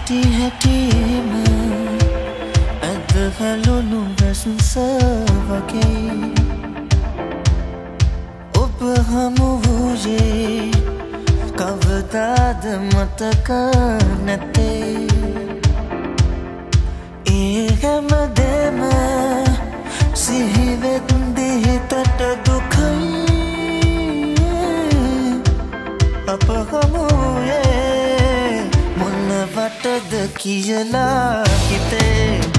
හැටි හැටිම ඇදහලුණු වැස්ස වගේ ඔබ හමු වූයේ කවදාද මතක නැතේ ඒ හැමදේම සිහිවෙද්දී හිතට දුකයි අප හමුවේ මොනවටද කියලා හිතේ